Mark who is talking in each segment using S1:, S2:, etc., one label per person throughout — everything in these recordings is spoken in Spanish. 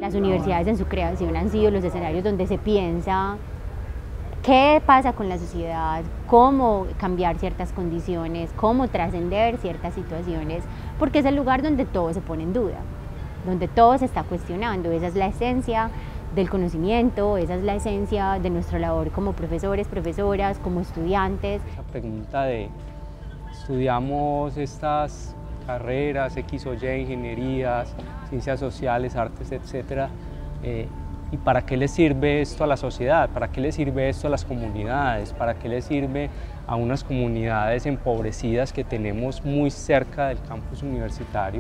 S1: Las universidades en su creación han sido los escenarios donde se piensa qué pasa con la sociedad, cómo cambiar ciertas condiciones, cómo trascender ciertas situaciones, porque es el lugar donde todo se pone en duda, donde todo se está cuestionando. Esa es la esencia del conocimiento, esa es la esencia de nuestra labor como profesores, profesoras, como estudiantes.
S2: Esa pregunta de estudiamos estas carreras X o Y, ingenierías, ciencias sociales, artes, etcétera, ¿y para qué le sirve esto a la sociedad? ¿Para qué le sirve esto a las comunidades? ¿Para qué le sirve a unas comunidades empobrecidas que tenemos muy cerca del campus universitario?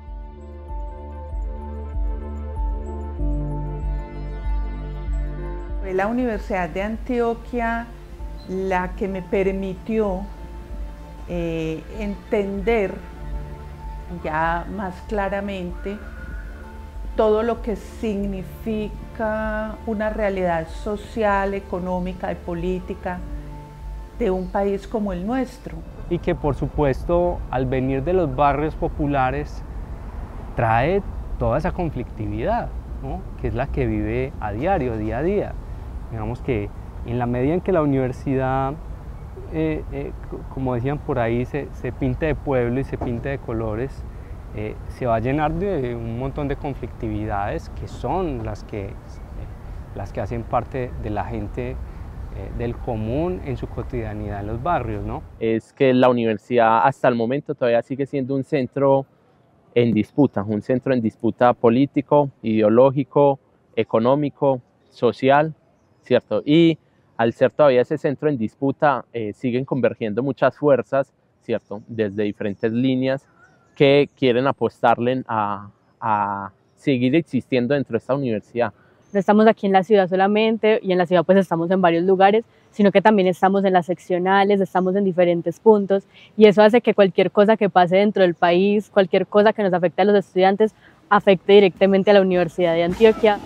S3: Fue la Universidad de Antioquia la que me permitió entender ya más claramente todo lo que significa una realidad social, económica y política de un país como el nuestro.
S2: Y que por supuesto al venir de los barrios populares trae toda esa conflictividad, ¿no? Que es la que vive a diario, día a día. Digamos que en la medida en que la universidad, como decían por ahí, se pinte de pueblo y se pinte de colores, se va a llenar de un montón de conflictividades que son las que hacen parte de la gente del común en su cotidianidad en los barrios, ¿no?
S4: Es que la universidad hasta el momento todavía sigue siendo un centro en disputa político, ideológico, económico, social, ¿cierto? Y al ser todavía ese centro en disputa, siguen convergiendo muchas fuerzas, ¿cierto? Desde diferentes líneas que quieren apostarle a seguir existiendo dentro de esta universidad.
S5: No estamos aquí en la ciudad solamente, y en la ciudad pues estamos en varios lugares, sino que también estamos en las seccionales, estamos en diferentes puntos, y eso hace que cualquier cosa que pase dentro del país, cualquier cosa que nos afecte a los estudiantes, afecte directamente a la Universidad de Antioquia.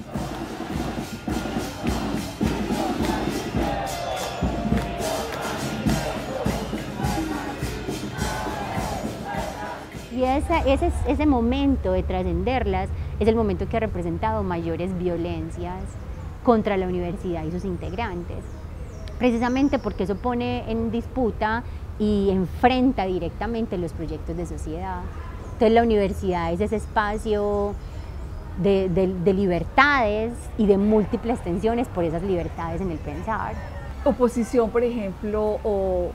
S1: Y ese momento de trascenderlas es el momento que ha representado mayores violencias contra la universidad y sus integrantes, precisamente porque eso pone en disputa y enfrenta directamente los proyectos de sociedad. Entonces la universidad es ese espacio de libertades y de múltiples tensiones por esas libertades en el pensar.
S6: Oposición, por ejemplo, o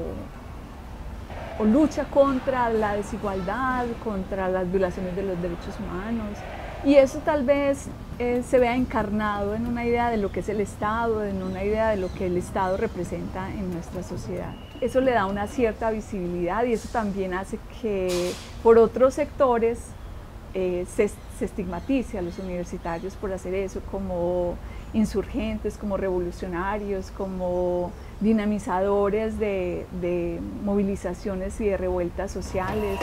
S6: lucha contra la desigualdad, contra las violaciones de los derechos humanos. Y eso tal vez se vea encarnado en una idea de lo que es el Estado, en una idea de lo que el Estado representa en nuestra sociedad. Eso le da una cierta visibilidad y eso también hace que por otros sectores se estigmatice a los universitarios por hacer eso, como insurgentes, como revolucionarios, como dinamizadores de movilizaciones y de revueltas sociales.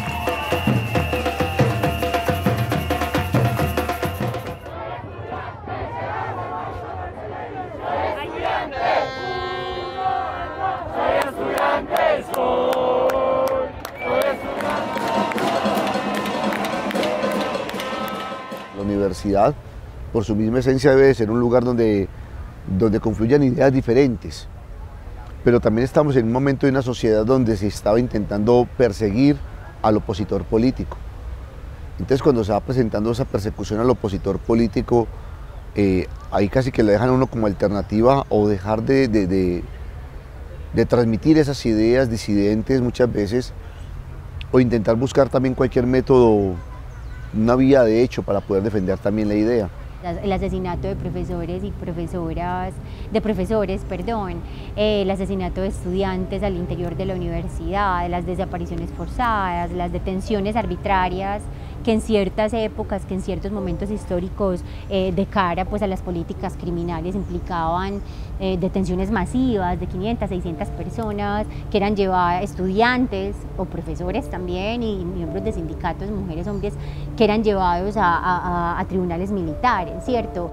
S7: La universidad, por su misma esencia, debe ser un lugar donde confluyan ideas diferentes, pero también estamos en un momento de una sociedad donde se estaba intentando perseguir al opositor político. Entonces, cuando se va presentando esa persecución al opositor político, ahí casi que le dejan a uno como alternativa o dejar de transmitir esas ideas disidentes muchas veces, o intentar buscar también cualquier método, una vía de hecho para poder defender también la idea.
S1: El asesinato de profesores y profesoras, el asesinato de estudiantes al interior de la universidad, las desapariciones forzadas, las detenciones arbitrarias que en ciertas épocas, que en ciertos momentos históricos de cara pues, a las políticas criminales implicaban detenciones masivas de 500, 600 personas que eran llevadas, estudiantes o profesores también y miembros de sindicatos, mujeres, hombres, que eran llevados a tribunales militares, ¿cierto?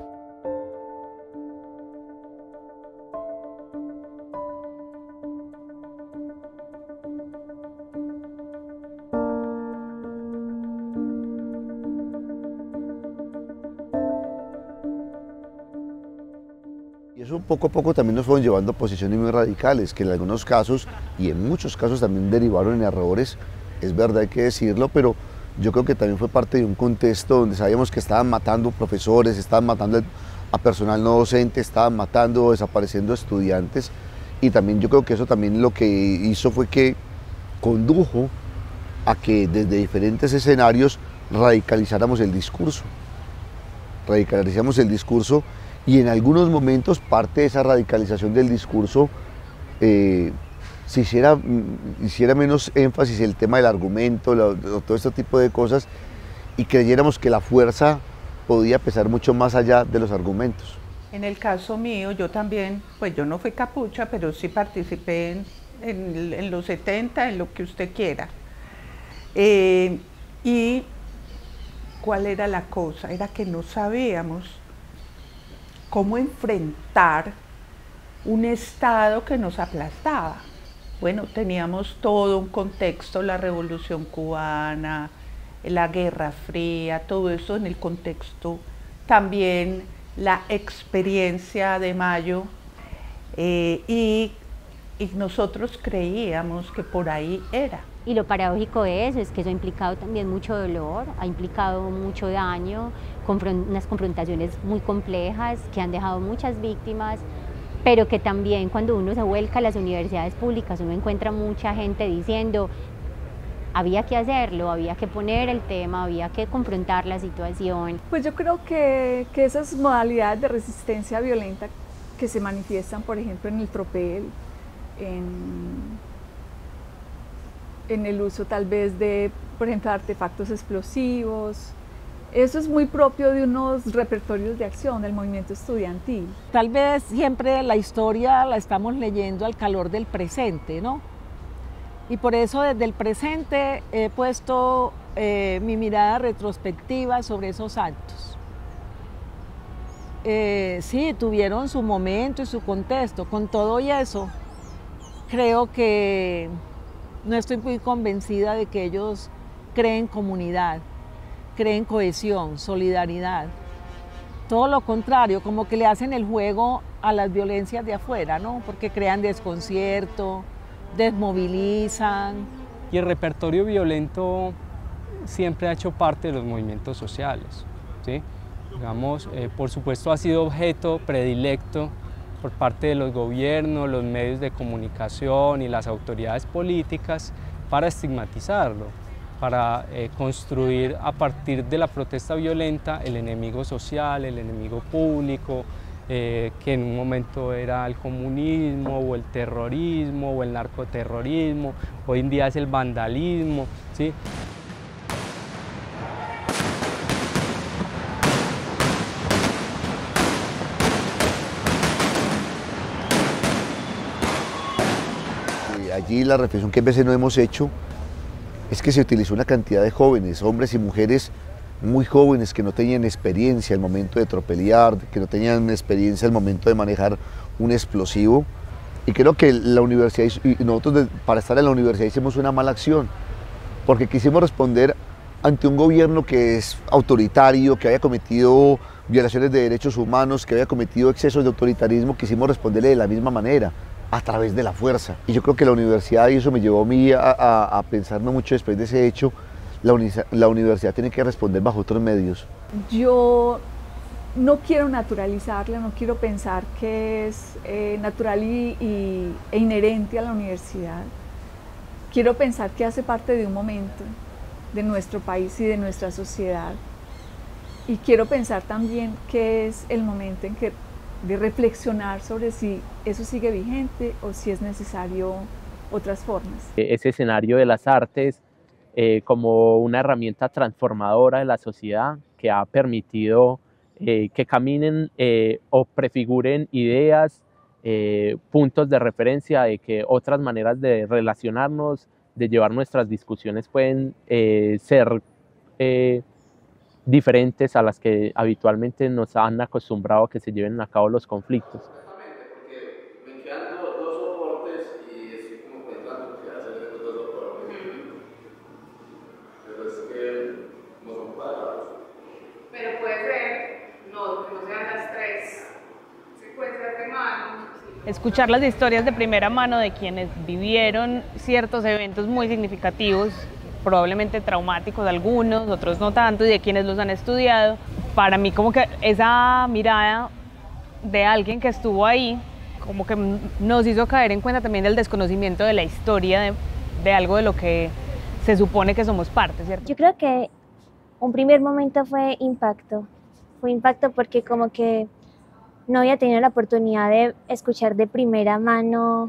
S7: Y eso poco a poco también nos fueron llevando a posiciones muy radicales, que en algunos casos y en muchos casos también derivaron en errores, es verdad, hay que decirlo, pero yo creo que también fue parte de un contexto donde sabíamos que estaban matando profesores, estaban matando a personal no docente, estaban matando o desapareciendo estudiantes, y también yo creo que eso también lo que hizo fue que condujo a que desde diferentes escenarios radicalizáramos el discurso. Radicalizamos el discurso y en algunos momentos parte de esa radicalización del discurso se hiciera menos énfasis en el tema del argumento, todo este tipo de cosas, y creyéramos que la fuerza podía pesar mucho más allá de los argumentos.
S3: En el caso mío, yo también, pues yo no fui capucha, pero sí participé en los 70, en lo que usted quiera. Y ¿cuál era la cosa? Era que no sabíamos cómo enfrentar un Estado que nos aplastaba. Bueno, teníamos todo un contexto, la Revolución Cubana, la Guerra Fría, todo eso en el contexto, también la experiencia de Mayo, y nosotros creíamos que por ahí era.
S1: Y lo paradójico de eso es que eso ha implicado también mucho dolor, ha implicado mucho daño, unas confrontaciones muy complejas que han dejado muchas víctimas, pero que también cuando uno se vuelca a las universidades públicas uno encuentra mucha gente diciendo había que hacerlo, había que poner el tema, había que confrontar la situación.
S6: Pues yo creo que esas modalidades de resistencia violenta que se manifiestan, por ejemplo, en el tropel, en el uso tal vez de, por ejemplo, artefactos explosivos, eso es muy propio de unos repertorios de acción del movimiento estudiantil.
S8: Tal vez siempre la historia la estamos leyendo al calor del presente, ¿no? Y por eso desde el presente he puesto mi mirada retrospectiva sobre esos actos. Sí, tuvieron su momento y su contexto. Con todo y eso, creo que no estoy muy convencida de que ellos creen comunidad, creen cohesión, solidaridad. Todo lo contrario, como que le hacen el juego a las violencias de afuera, ¿no? Porque crean desconcierto, desmovilizan.
S2: Y el repertorio violento siempre ha hecho parte de los movimientos sociales, ¿sí? Digamos, por supuesto ha sido objeto predilecto por parte de los gobiernos, los medios de comunicación y las autoridades políticas para estigmatizarlo, para construir a partir de la protesta violenta el enemigo social, el enemigo público, que en un momento era el comunismo o el terrorismo o el narcoterrorismo, hoy en día es el vandalismo, ¿sí?
S7: Allí la reflexión que a veces no hemos hecho es que se utilizó una cantidad de jóvenes, hombres y mujeres muy jóvenes que no tenían experiencia al momento de tropelear, que no tenían experiencia al momento de manejar un explosivo. Y creo que la universidad, y nosotros para estar en la universidad hicimos una mala acción, porque quisimos responder ante un gobierno que es autoritario, que había cometido violaciones de derechos humanos, que había cometido excesos de autoritarismo, quisimos responderle de la misma manera, a través de la fuerza. Y yo creo que la universidad, y eso me llevó a mí a pensarme mucho después de ese hecho, la universidad tiene que responder bajo otros medios.
S6: Yo no quiero naturalizarla, no quiero pensar que es natural e inherente a la universidad. Quiero pensar que hace parte de un momento de nuestro país y de nuestra sociedad. Y quiero pensar también que es el momento en que de reflexionar sobre si eso sigue vigente o si es necesario otras formas.
S4: Ese escenario de las artes como una herramienta transformadora de la sociedad que ha permitido que caminen o prefiguren ideas, puntos de referencia de que otras maneras de relacionarnos, de llevar nuestras discusiones pueden ser diferentes a las que habitualmente nos han acostumbrado a que se lleven a cabo los conflictos.
S9: Exactamente, porque me quedan dos soportes y estoy como pensando qué hacer en esos dos soportes. Pero es que no son cuadrados.
S10: Pero puede ser, no, que no sean las tres. Sí puede ser escuchar las historias de primera mano de quienes vivieron ciertos eventos muy significativos, probablemente traumáticos algunos, otros no tanto, y de quienes los han estudiado. Para mí como que esa mirada de alguien que estuvo ahí, como que nos hizo caer en cuenta también del desconocimiento de la historia de algo de lo que se supone que somos parte, ¿cierto?
S11: Yo creo que un primer momento fue impacto porque como que no había tenido la oportunidad de escuchar de primera mano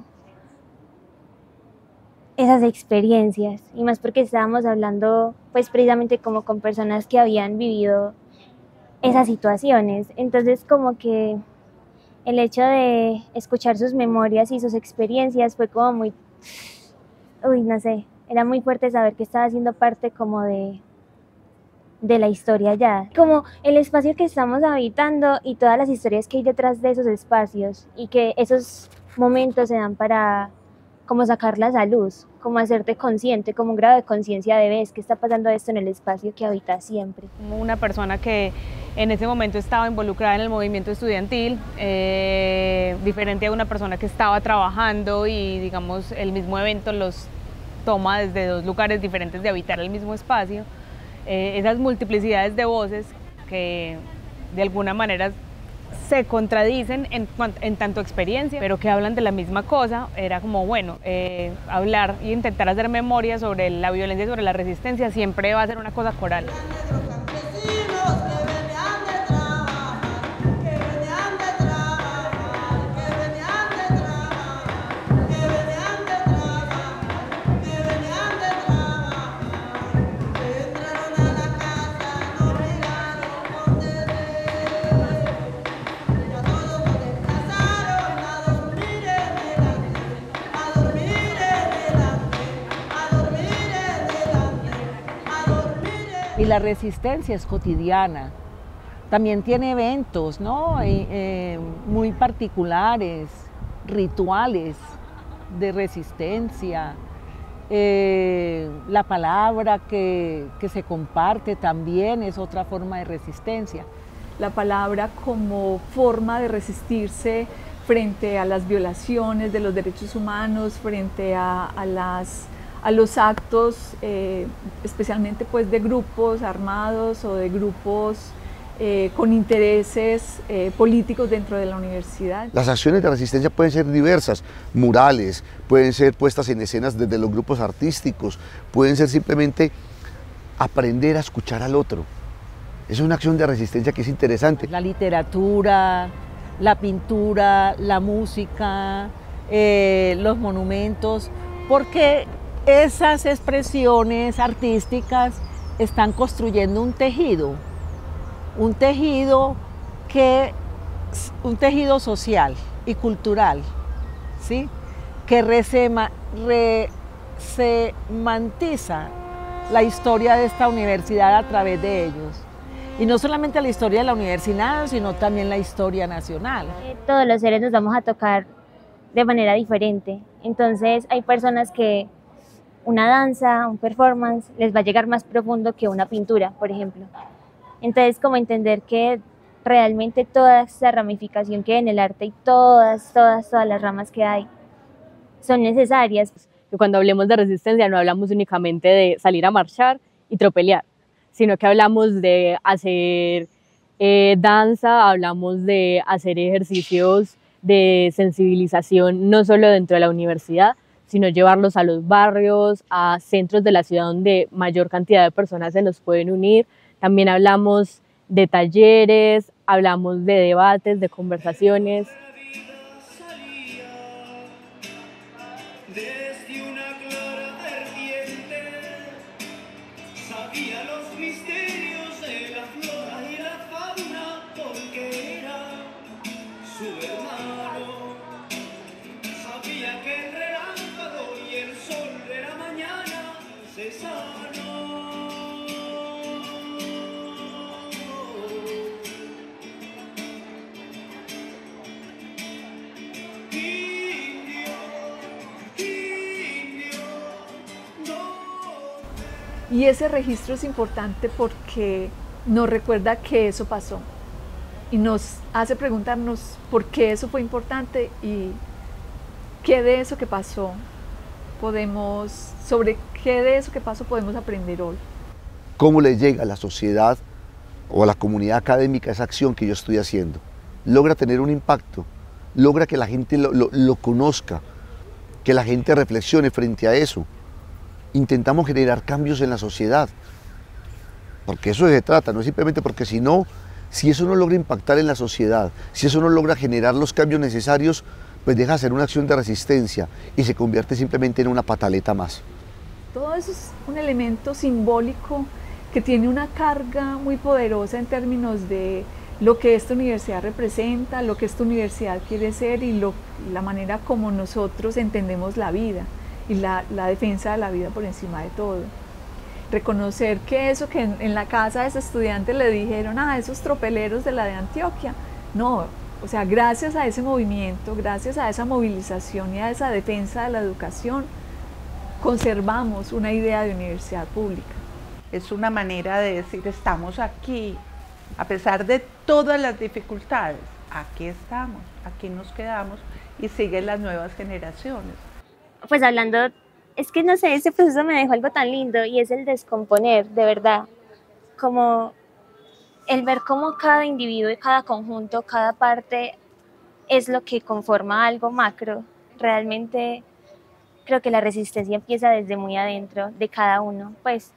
S11: esas experiencias, y más porque estábamos hablando pues precisamente como con personas que habían vivido esas situaciones. Entonces como que el hecho de escuchar sus memorias y sus experiencias fue como muy, no sé, era muy fuerte saber que estaba haciendo parte como de la historia ya, como el espacio que estamos habitando y todas las historias que hay detrás de esos espacios, y que esos momentos se dan para como sacarlas a luz, como hacerte consciente, como un grado de conciencia de ves que está pasando esto en el espacio que habitas siempre.
S10: Una persona que en ese momento estaba involucrada en el movimiento estudiantil, diferente a una persona que estaba trabajando y digamos el mismo evento los toma desde dos lugares diferentes de habitar el mismo espacio. Esas multiplicidades de voces que de alguna manera se contradicen en tanto experiencia, pero que hablan de la misma cosa. Era como, bueno, hablar e intentar hacer memoria sobre la violencia y sobre la resistencia siempre va a ser una cosa coral.
S8: Y la resistencia es cotidiana, también tiene eventos, ¿no? Muy particulares, rituales de resistencia, la palabra que se comparte también es otra forma de resistencia.
S6: La palabra como forma de resistirse frente a las violaciones de los derechos humanos, frente a los actos, especialmente pues de grupos armados o de grupos con intereses políticos dentro de la universidad.
S7: Las acciones de resistencia pueden ser diversas, murales, pueden ser puestas en escenas desde los grupos artísticos, pueden ser simplemente aprender a escuchar al otro. Es una acción de resistencia que es interesante.
S8: La literatura, la pintura, la música, los monumentos, porque esas expresiones artísticas están construyendo un tejido social y cultural, ¿sí? Que resemantiza la historia de esta universidad a través de ellos. Y no solamente la historia de la universidad, sino también la historia nacional.
S11: Todos los seres nos vamos a tocar de manera diferente. Entonces hay personas que una danza, un performance, les va a llegar más profundo que una pintura, por ejemplo. Entonces, como entender que realmente toda esa ramificación que hay en el arte y todas las ramas que hay son necesarias.
S5: Que cuando hablemos de resistencia no hablamos únicamente de salir a marchar y tropelear, sino que hablamos de hacer danza, hablamos de hacer ejercicios de sensibilización no solo dentro de la universidad, sino llevarlos a los barrios, a centros de la ciudad donde mayor cantidad de personas se nos pueden unir. También hablamos de talleres, hablamos de debates, de conversaciones.
S6: Y ese registro es importante porque nos recuerda que eso pasó, y nos hace preguntarnos por qué eso fue importante y qué de eso que pasó sobre qué de eso que pasó podemos aprender hoy.
S7: ¿Cómo le llega a la sociedad o a la comunidad académica esa acción que yo estoy haciendo? ¿Logra tener un impacto? ¿Logra que la gente lo conozca? ¿Que la gente reflexione frente a eso? Intentamos generar cambios en la sociedad, porque eso se trata, no es simplemente porque si eso no logra impactar en la sociedad, si eso no logra generar los cambios necesarios, pues deja de ser una acción de resistencia y se convierte simplemente en una pataleta más.
S6: Todo eso es un elemento simbólico que tiene una carga muy poderosa en términos de lo que esta universidad representa, lo que esta universidad quiere ser y la manera como nosotros entendemos la vida y la defensa de la vida por encima de todo. Reconocer que eso que en la casa de ese estudiante le dijeron, esos tropeleros de la de Antioquia, no, o sea, gracias a ese movimiento, gracias a esa movilización y a esa defensa de la educación, conservamos una idea de universidad pública.
S3: Es una manera de decir, estamos aquí, a pesar de todas las dificultades, aquí estamos, aquí nos quedamos y siguen las nuevas generaciones.
S11: Pues hablando, es que no sé, ese proceso me dejó algo tan lindo y es el descomponer, de verdad, como el ver cómo cada individuo y cada conjunto, cada parte es lo que conforma algo macro. Realmente creo que la resistencia empieza desde muy adentro de cada uno, pues.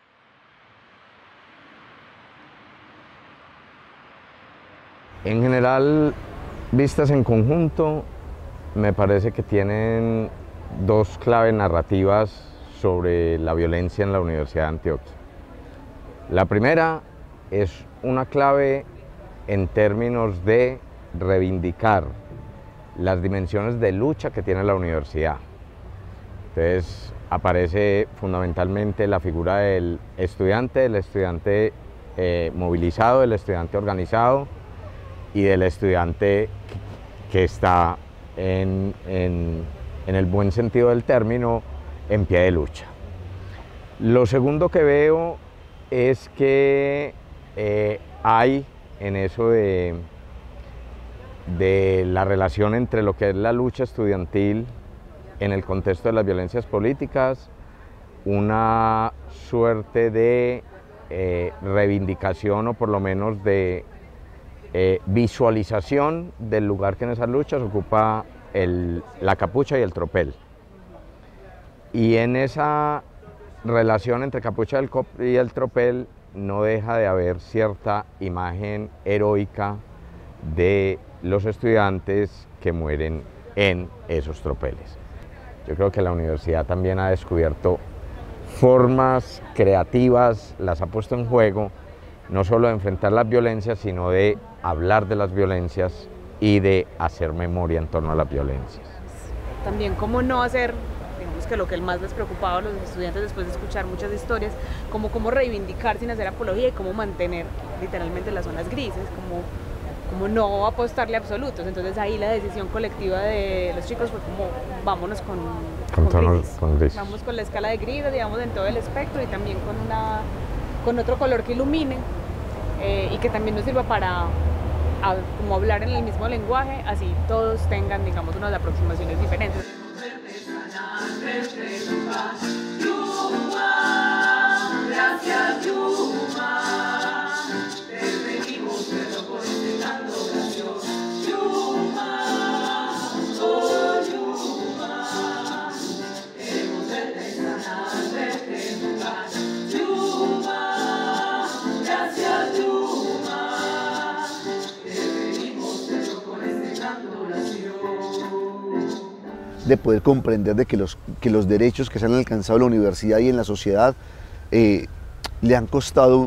S12: En general, vistas en conjunto, me parece que tienen dos claves narrativas sobre la violencia en la Universidad de Antioquia. La primera es una clave en términos de reivindicar las dimensiones de lucha que tiene la universidad. Entonces aparece fundamentalmente la figura del estudiante movilizado, del estudiante organizado y del estudiante que está en el buen sentido del término, en pie de lucha. Lo segundo que veo es que hay en eso de la relación entre lo que es la lucha estudiantil en el contexto de las violencias políticas, una suerte de reivindicación o por lo menos de visualización del lugar que en esas luchas ocupa la capucha y el tropel. Y en esa relación entre capucha y el tropel no deja de haber cierta imagen heroica de los estudiantes que mueren en esos tropeles. Yo creo que la universidad también ha descubierto formas creativas, las ha puesto en juego, no solo de enfrentar las violencias, sino de hablar de las violencias y de hacer memoria en torno a las violencias.
S10: También cómo no hacer, digamos que lo que más les preocupaba a los estudiantes después de escuchar muchas historias, como cómo reivindicar sin hacer apología y cómo mantener literalmente las zonas grises, como no apostarle a absolutos. Entonces ahí la decisión colectiva de los chicos fue como vámonos con gris. Vamos con la escala de grises, digamos, en todo el espectro y también con otro color que ilumine y que también nos sirva para como hablar en el mismo lenguaje, así todos tengan, digamos, unas aproximaciones diferentes.
S13: Gracias, Yuma, te pedimos perdón por este canto gracioso. Yuma, oh Yuma, queremos verte sanar, verte educar. Yuma, gracias, Yuma, te pedimos perdón por este canto gracioso.
S7: De poder comprender de que los derechos que se han alcanzado en la universidad y en la sociedad le han costado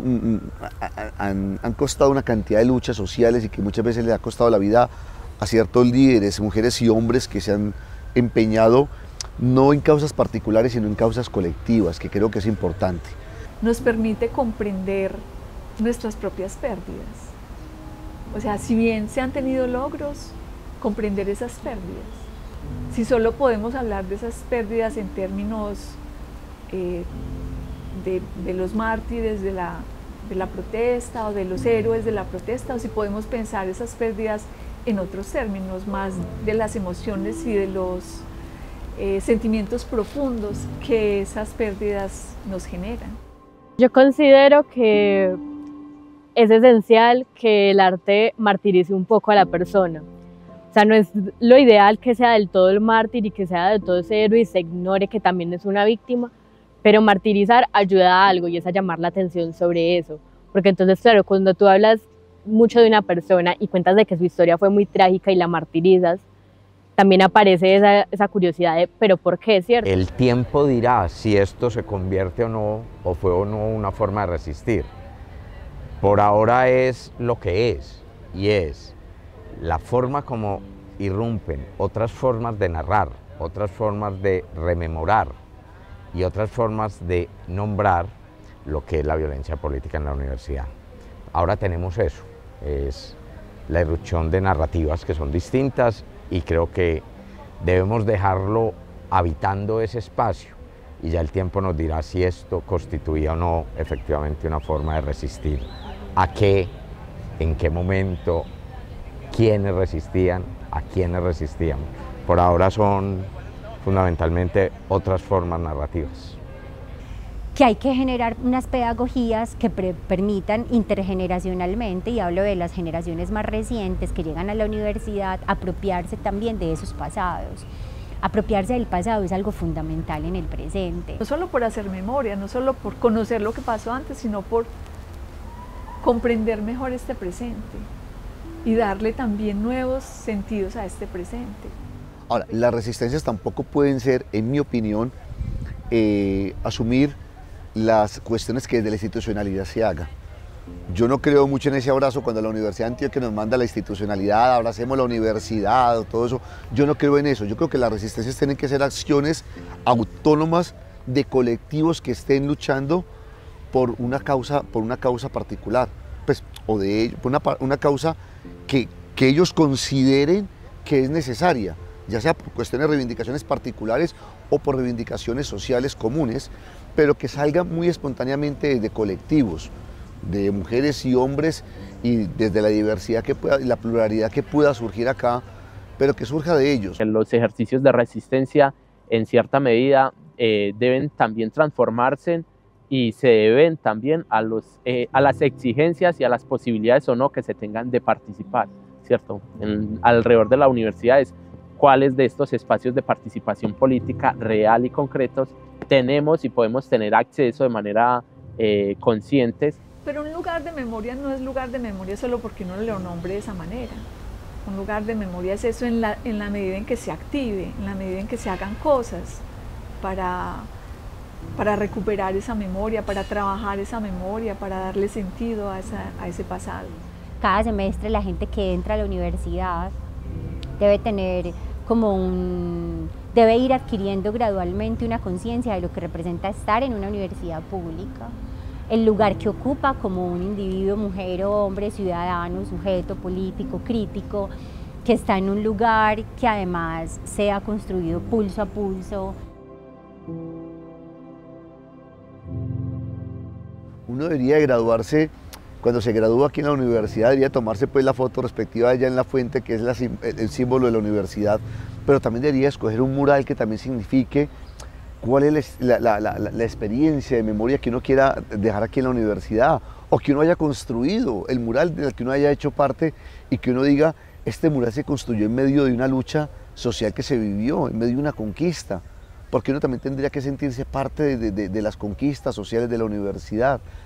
S7: una cantidad de luchas sociales y que muchas veces le ha costado la vida a ciertos líderes, mujeres y hombres que se han empeñado no en causas particulares sino en causas colectivas, que creo que es importante.
S6: Nos permite comprender nuestras propias pérdidas. O sea, si bien se han tenido logros, comprender esas pérdidas. Si solo podemos hablar de esas pérdidas en términos de los mártires, de la la protesta o de los héroes de la protesta, o si podemos pensar esas pérdidas en otros términos, más de las emociones y de los sentimientos profundos que esas pérdidas nos generan.
S5: Yo considero que es esencial que el arte martirice un poco a la persona. O sea, no es lo ideal que sea del todo el mártir y que sea del todo ese héroe y se ignore que también es una víctima, pero martirizar ayuda a algo y es a llamar la atención sobre eso. Porque entonces, claro, cuando tú hablas mucho de una persona y cuentas de que su historia fue muy trágica y la martirizas, también aparece esa curiosidad de, ¿pero por qué, cierto?
S12: El tiempo dirá si esto se convierte o no, o fue o no una forma de resistir. Por ahora es lo que es, y es la forma como irrumpen otras formas de narrar, otras formas de rememorar y otras formas de nombrar lo que es la violencia política en la universidad. Ahora tenemos eso, es la irrupción de narrativas que son distintas y creo que debemos dejarlo habitando ese espacio y ya el tiempo nos dirá si esto constituía o no efectivamente una forma de resistir. ¿A qué? ¿En qué momento? ¿Quiénes resistían? ¿A quiénes resistían? Por ahora son fundamentalmente otras formas narrativas.
S1: Que hay que generar unas pedagogías que permitan intergeneracionalmente, y hablo de las generaciones más recientes que llegan a la universidad, apropiarse también de esos pasados. Apropiarse del pasado es algo fundamental en el presente.
S6: No solo por hacer memoria, no solo por conocer lo que pasó antes, sino por comprender mejor este presente y darle también nuevos sentidos a este presente.
S7: Ahora, las resistencias tampoco pueden ser, en mi opinión, asumir las cuestiones que desde la institucionalidad se haga. Yo no creo mucho en ese abrazo cuando la Universidad de Antioquia nos manda la institucionalidad, abracemos la universidad, todo eso. Yo no creo en eso. Yo creo que las resistencias tienen que ser acciones autónomas de colectivos que estén luchando por una causa particular, pues, o de ellos, por una causa que ellos consideren que es necesaria, ya sea por cuestiones de reivindicaciones particulares o por reivindicaciones sociales comunes, pero que salgan muy espontáneamente de colectivos, de mujeres y hombres, y desde la diversidad que pueda, y la pluralidad que pueda surgir acá, pero que surja de ellos.
S4: Los ejercicios de resistencia, en cierta medida, deben también transformarse y se deben también a las exigencias y a las posibilidades o no que se tengan de participar, ¿cierto? Alrededor de la universidad es cuáles de estos espacios de participación política real y concretos tenemos y podemos tener acceso de manera conscientes.
S6: Pero un lugar de memoria no es lugar de memoria solo porque uno lo nombre de esa manera. Un lugar de memoria es eso en la medida en que se active, en la medida en que se hagan cosas para recuperar esa memoria, para trabajar esa memoria, para darle sentido a ese pasado.
S1: Cada semestre la gente que entra a la universidad debe tener debe ir adquiriendo gradualmente una conciencia de lo que representa estar en una universidad pública, el lugar que ocupa como un individuo, mujer o hombre, ciudadano, sujeto político, crítico, que está en un lugar que además sea construido pulso a pulso.
S7: Uno debería graduarse, cuando se gradúa aquí en la universidad, debería tomarse pues la foto respectiva allá en la fuente, que es el símbolo de la universidad, pero también debería escoger un mural que también signifique cuál es la experiencia de memoria que uno quiera dejar aquí en la universidad, o que uno haya construido, el mural del que uno haya hecho parte, y que uno diga, este mural se construyó en medio de una lucha social que se vivió, en medio de una conquista, porque uno también tendría que sentirse parte de las conquistas sociales de la universidad.